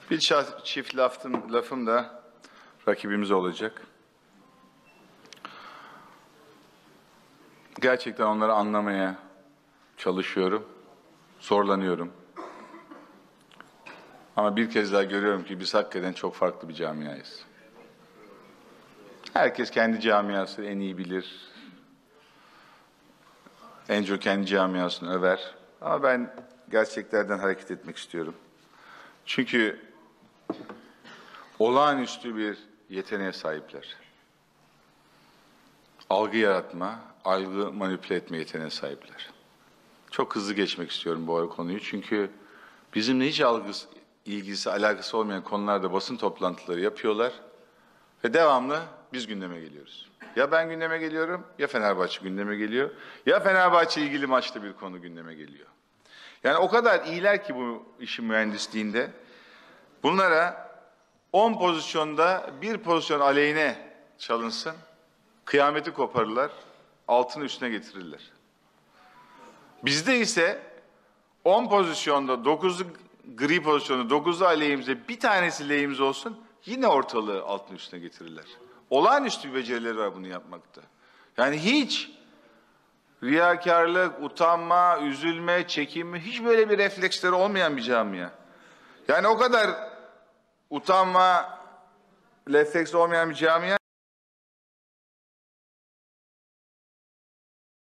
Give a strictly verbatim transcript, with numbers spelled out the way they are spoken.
Bir çift lafım, lafım da rakibimiz olacak. Gerçekten onları anlamaya çalışıyorum, zorlanıyorum. Ama bir kez daha görüyorum ki biz hakikaten çok farklı bir camiayız. Herkes kendi camiasını en iyi bilir. En çok kendi camiasını över. Ama ben gerçeklerden hareket etmek istiyorum. Çünkü olağanüstü bir yeteneğe sahipler. Algı yaratma, algı manipüle etme yeteneğine sahipler. Çok hızlı geçmek istiyorum bu konuyu çünkü bizimle hiç algısı, ilgisi, alakası olmayan konularda basın toplantıları yapıyorlar ve devamlı biz gündeme geliyoruz. Ya ben gündeme geliyorum, ya Fenerbahçe gündeme geliyor, ya Fenerbahçe ilgili maçta bir konu gündeme geliyor. Yani o kadar iyiler ki bu işin mühendisliğinde, bunlara on pozisyonda bir pozisyon aleyhine çalınsın, kıyameti koparırlar, altını üstüne getirirler. Bizde ise on pozisyonda dokuzu gri pozisyonda dokuzu aleyhimize bir tanesi lehimize olsun yine ortalığı altın üstüne getirirler. Olağanüstü bir becerileri var bunu yapmakta. Yani hiç riyakarlık, utanma, üzülme, çekinme hiç böyle bir refleksleri olmayan bir camia. Yani o kadar utanma, refleks olmayan bir camia